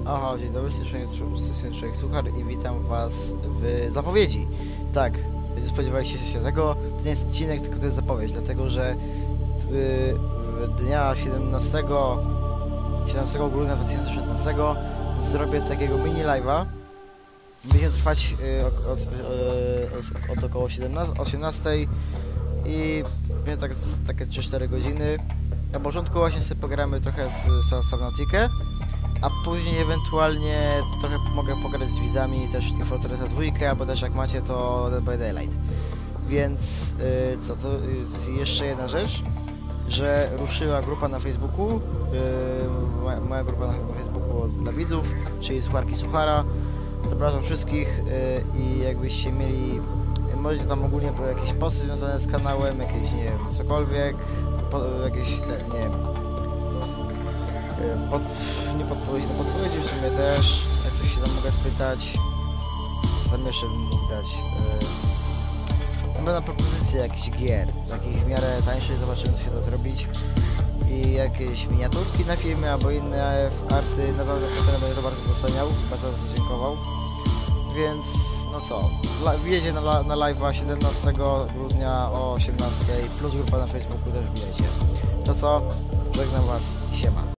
Aha, dzień dobry, jestem Człowiek Suchar i witam was w zapowiedzi. Tak, spodziewaliście się tego, to nie jest odcinek, tylko to jest zapowiedź, dlatego że dnia 17 grudnia 2016 zrobię takiego mini live'a. Będzie trwać od około 18 i będzie tak takie 3-4 godziny. Na początku właśnie sobie pogramy trochę z Subnautikę, a później ewentualnie trochę mogę pograć z widzami też w Team Fortressa 2, albo też jak macie to Dead by Daylight. Więc co, to jeszcze jedna rzecz, że ruszyła grupa na Facebooku, moja grupa na Facebooku dla widzów, czyli Sucharki Suchara. Zapraszam wszystkich i jakbyście mieli, możecie tam ogólnie jakieś posty związane z kanałem, jakieś, nie wiem, cokolwiek, jakieś, nie wiem, nie podpowiedzi, no podpowiedzi w sumie też, jak coś się tam mogę spytać, sam jeszcze bym mógł dać, będą propozycje jakichś gier, takich w miarę tańszych, zobaczymy co się da zrobić i jakieś miniaturki na filmie albo inne arty, naprawdę będę to bardzo doceniał, bardzo dziękował, więc no co, wbijecie na live'a 17 grudnia o 18, plus grupa na Facebooku też wbijecie. To co, żegnam was, siema.